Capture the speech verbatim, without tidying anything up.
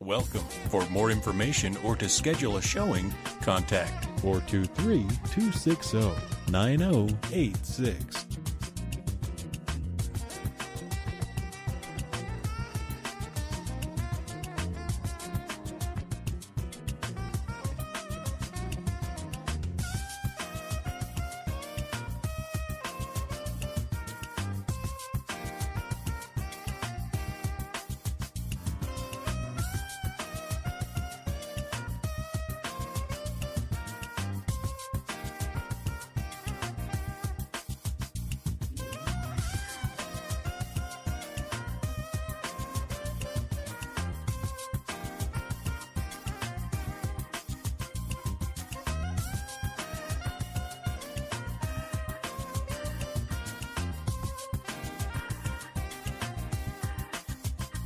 Welcome. For more information or to schedule a showing, contact four two three, two six zero, nine zero eight six.